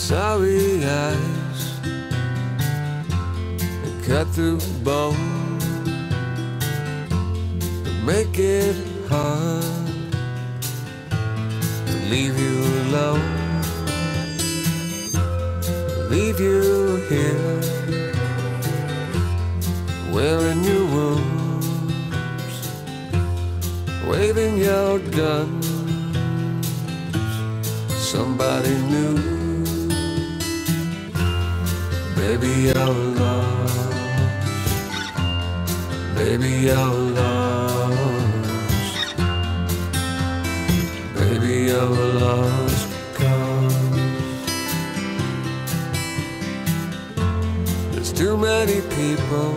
sorry eyes that cut through bone, that make it hard to leave you alone, leave you here, wearing your wounds, waving your guns. Somebody new, baby, you're lost, baby, you're lost, baby, you're lost because there's too many people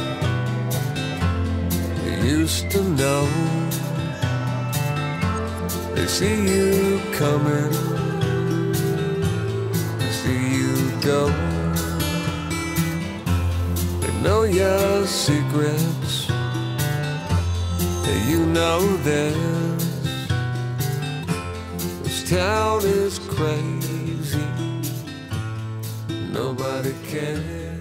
you used to know. They see you coming, go. They know your secrets, and you know theirs. This town is crazy, nobody cares.